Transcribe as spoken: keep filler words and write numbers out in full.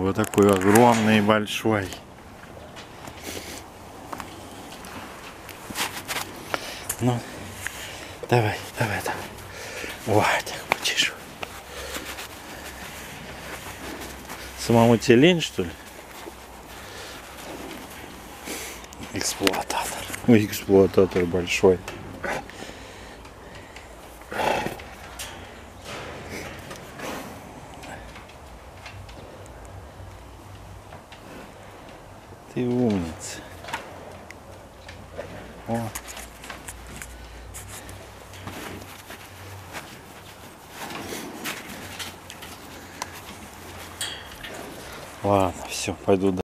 Вот такой огромный, большой. Ну, давай, давай, давай. Вот, так почешу. Самому тебе лень, что ли? Эксплуататор. Ой, эксплуататор большой. Ты умница. О. Ладно, все, пойду дальше.